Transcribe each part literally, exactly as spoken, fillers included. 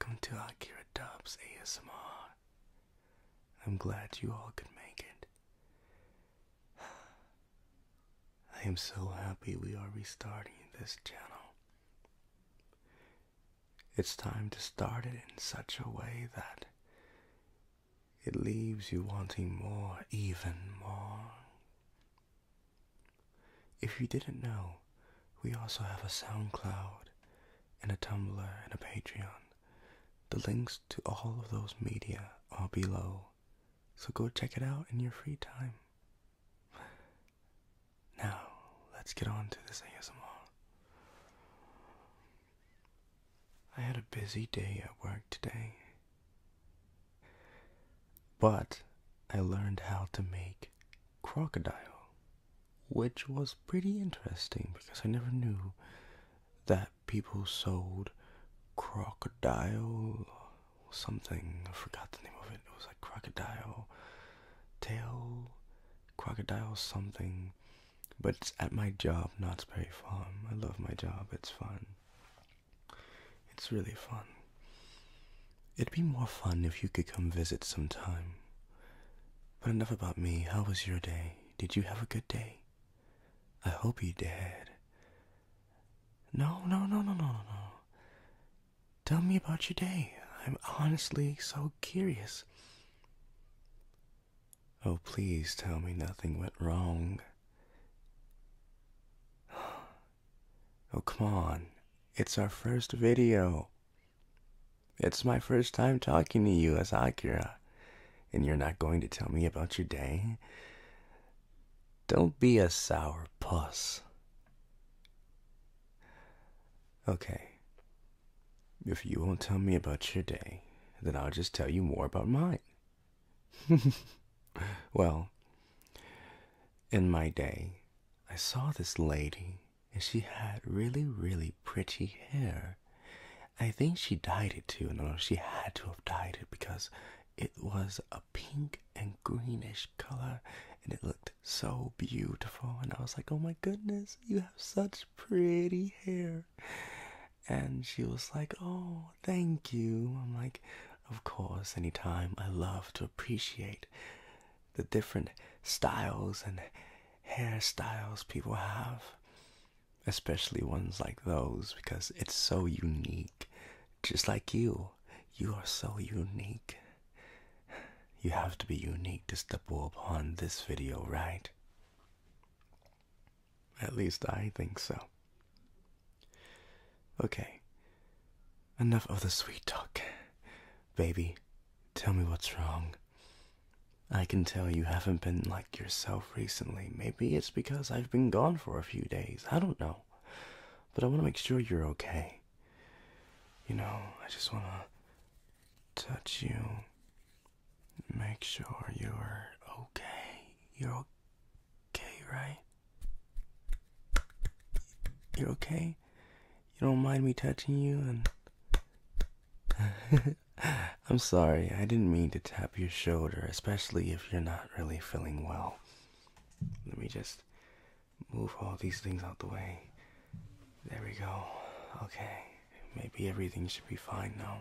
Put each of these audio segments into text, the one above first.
welcome to AkiraDubs A S M R. I'm glad you all could make it. I am so happy we are restarting this channel. It's time to start it in such a way that it leaves you wanting more, even more. If you didn't know, we also have a SoundCloud and a Tumblr and a Patreon. The links to all of those media are below, so go check it out in your free time. Now, let's get on to this A S M R. I had a busy day at work today, but I learned how to make crocodile, which was pretty interesting because I never knew that people sold crocodile something. I forgot the name of it. It was like crocodile tail, crocodile something. But it's at my job, Knott's Berry Farm. I love my job. It's fun. It's really fun. It'd be more fun if you could come visit sometime. But enough about me. How was your day? Did you have a good day? I hope you did. No, no, no, no, no, no, no. Tell me about your day. I'm honestly so curious. Oh, please tell me nothing went wrong. Oh, come on. It's our first video. It's my first time talking to you as Akira, and you're not going to tell me about your day? Don't be a sour puss. Okay. If you won't tell me about your day, then I'll just tell you more about mine. Well, in my day, I saw this lady, and she had really, really pretty hair. I think she dyed it too. No, she had to have dyed it because it was a pink and greenish color, and it looked so beautiful. And I was like, oh my goodness, you have such pretty hair. And she was like, oh, thank you. I'm like, of course, anytime. I love to appreciate the different styles and hairstyles people have, especially ones like those, because it's so unique. Just like you, you are so unique. You have to be unique to stumble upon this video, right? At least I think so. Okay, enough of the sweet talk. Baby, tell me what's wrong. I can tell you haven't been like yourself recently. Maybe it's because I've been gone for a few days. I don't know. But I want to make sure you're okay. You know, I just want to touch you. Make sure you're okay. You're okay, right? You're okay? You don't mind me touching you? And I'm sorry, I didn't mean to tap your shoulder, especially if you're not really feeling well. Let me just move all these things out the way. There we go. Okay, maybe everything should be fine now.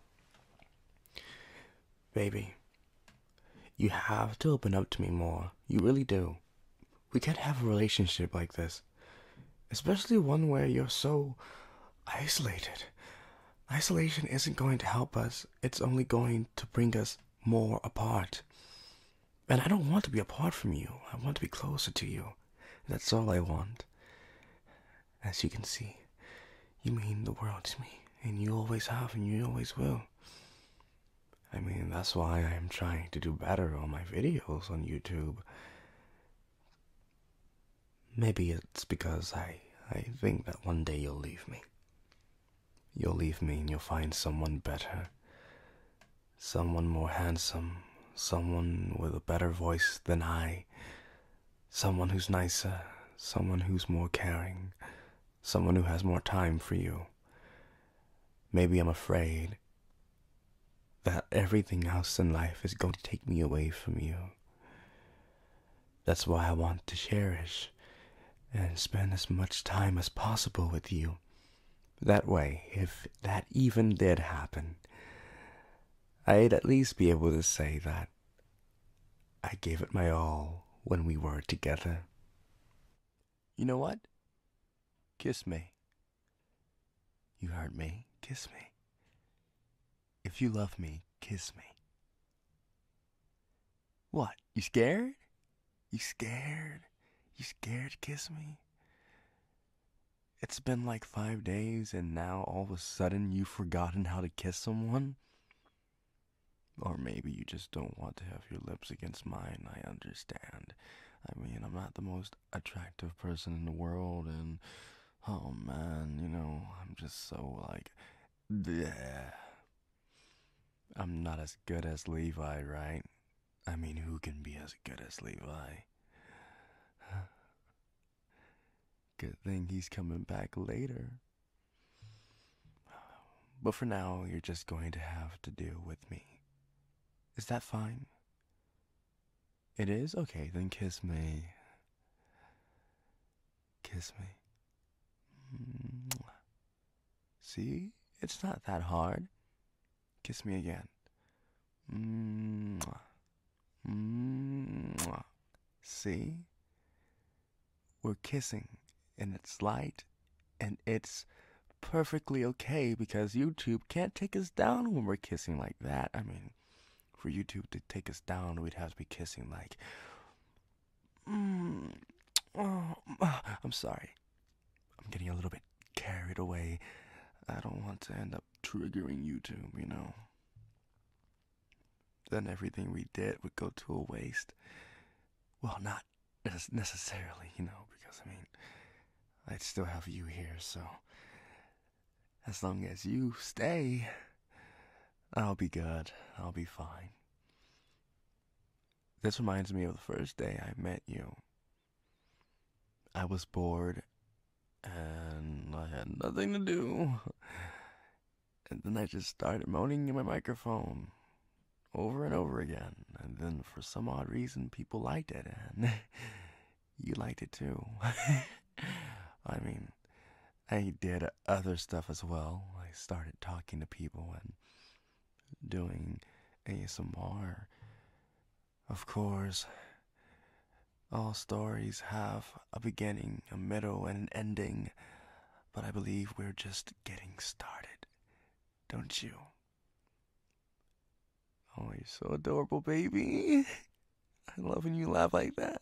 Baby, you have to open up to me more. You really do. We can't have a relationship like this, especially one where you're so isolated. Isolation isn't going to help us. It's only going to bring us more apart. And I don't want to be apart from you. I want to be closer to you. That's all I want. As you can see, you mean the world to me. And you always have, and you always will. I mean, that's why I'm trying to do better on my videos on YouTube. Maybe it's because I, I think that one day you'll leave me. You'll leave me and you'll find someone better. Someone more handsome. Someone with a better voice than I. Someone who's nicer. Someone who's more caring. Someone who has more time for you. Maybe I'm afraid that everything else in life is going to take me away from you. That's why I want to cherish and spend as much time as possible with you. That way, if that even did happen, I'd at least be able to say that I gave it my all when we were together. You know what? Kiss me. You heard me. Kiss me. If you love me, kiss me. What? You scared? You scared? You scared to kiss me? It's been like five days and now all of a sudden you've forgotten how to kiss someone? Or maybe you just don't want to have your lips against mine, I understand. I mean, I'm not the most attractive person in the world, and oh man, you know, I'm just so like, bleh. I'm not as good as Levi, right? I mean, who can be as good as Levi? Good thing he's coming back later. But for now, you're just going to have to deal with me. Is that fine? It is? Okay, then kiss me. Kiss me. See? It's not that hard. Kiss me again. See? We're kissing, and it's light, and it's perfectly okay because YouTube can't take us down when we're kissing like that. I mean, for YouTube to take us down, we'd have to be kissing like, mm, oh, I'm sorry. I'm getting a little bit carried away. I don't want to end up triggering YouTube, you know. Then everything we did would go to a waste. Well, not necessarily, you know, because, I mean, I'd still have you here, so as long as you stay, I'll be good. I'll be fine. This reminds me of the first day I met you. I was bored, and I had nothing to do. And then I just started moaning in my microphone over and over again. And then for some odd reason, people liked it, and you liked it too. I mean, I did other stuff as well. I started talking to people and doing A S M R. Of course, all stories have a beginning, a middle, and an ending, but I believe we're just getting started, don't you? Oh, you're so adorable, baby. I love when you laugh like that.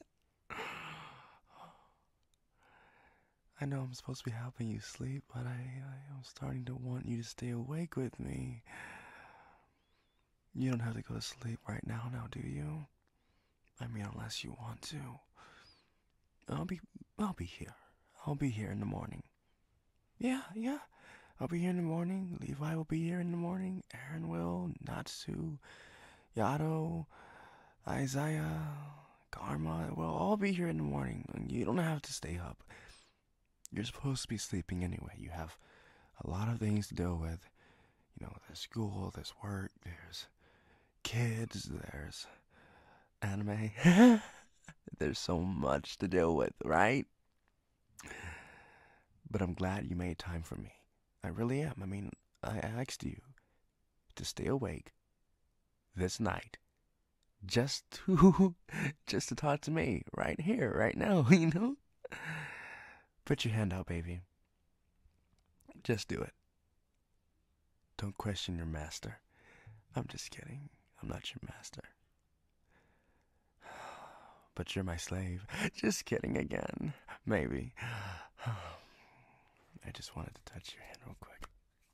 I know I'm supposed to be helping you sleep, but I, I am starting to want you to stay awake with me. You don't have to go to sleep right now, now, do you? I mean, unless you want to. I'll be, I'll be here. I'll be here in the morning. Yeah, yeah. I'll be here in the morning. Levi will be here in the morning. Aaron will. Natsu, Yado, Isaiah, Karma. We'll all be here in the morning. You don't have to stay up. You're supposed to be sleeping anyway. You have a lot of things to deal with. You know, there's school, there's work, there's kids, there's anime. There's so much to deal with, right? But I'm glad you made time for me. I really am. I mean, I asked you to stay awake this night just to just to talk to me right here, right now, you know? Put your hand out, baby. Just do it. Don't question your master. I'm just kidding. I'm not your master. But you're my slave. Just kidding again. Maybe. I just wanted to touch your hand real quick.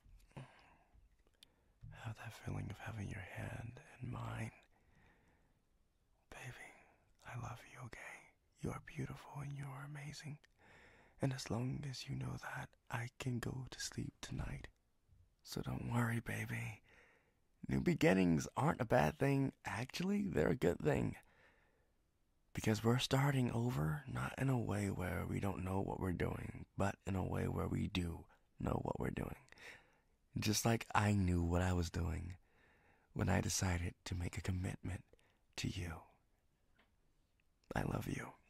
Have that feeling of having your hand in mine. Baby, I love you, okay? You are beautiful and you are amazing. And as long as you know that, I can go to sleep tonight. So don't worry, baby. New beginnings aren't a bad thing. Actually, they're a good thing. Because we're starting over, not in a way where we don't know what we're doing, but in a way where we do know what we're doing. Just like I knew what I was doing when I decided to make a commitment to you. I love you.